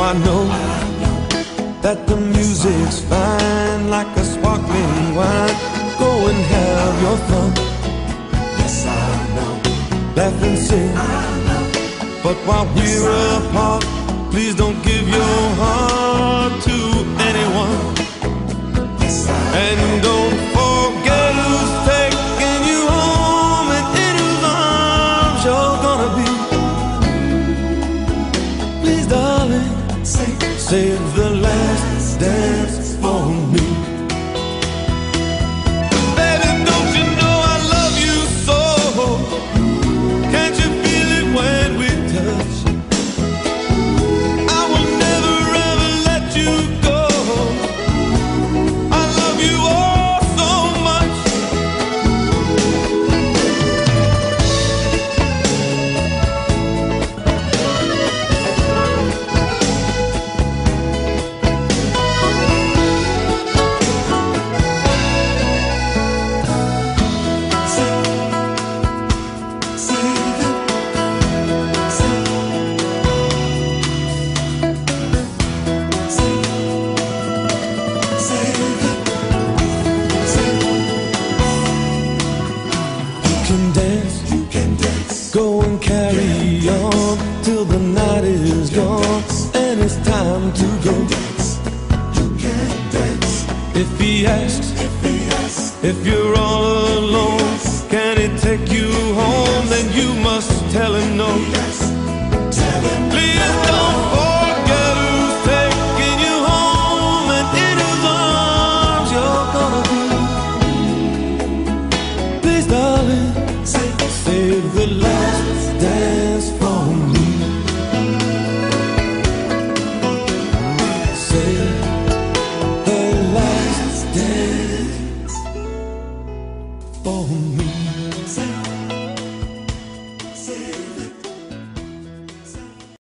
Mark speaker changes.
Speaker 1: I know that the music's fine, like a sparkling wine. Go and have your fun. Yes, I know. Laugh and sing. But while we're apart, please don't give your heart to anyone. And don't forget who's taking you home and in whose arms you're gonna be. Please, darling, save the last dance for me. Baby, don't you know I love you so? Can't you feel it when we touch? I will never ever let you go. I love you all so much. You can dance, go and carry on till the night is gone and it's time to go. You can dance. If he asks, if you're all alone, can he take you home? Then you must tell him no. Please don't forget who's taking you home and in whose arms you're gonna be. Please, darling, save the last dance for me. Save the last dance for me.